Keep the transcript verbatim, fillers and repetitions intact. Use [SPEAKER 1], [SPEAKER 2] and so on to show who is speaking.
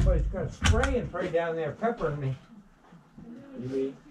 [SPEAKER 1] somebody's gonna spray and pray down there peppering me.
[SPEAKER 2] You mean